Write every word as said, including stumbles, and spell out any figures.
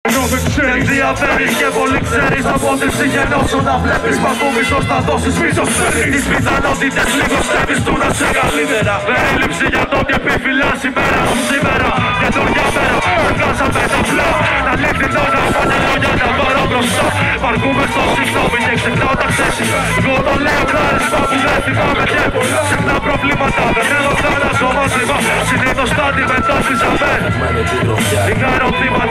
Δεν ενδιαφέρεις και πολύ ξέρεις από ό,τι συγγενώσου να βλέπεις μας που μισός θα δώσεις πίσω. Τις πιθανότητες λίγο στέβεις του να σε καλύτερα. Με έλλειψη για το ότι επιφυλάς ημέρα σου σήμερα. Καινούργια μέρα, βγάζαμε τα πλά. Να λίχνει τώρα σαν λόγια να πάρω μπροστά. Παρκούμε στο συγγνώμη και ξεχνάω τα ξέσει. Εγώ το λέω χάρισμα που δεν θυμάμαι και συχνά προβλήματα. Δεν θέλω θάνατο μαζί μας. Συνήθως τα αντιμετώπιζαμε. Είχα ερωτήματα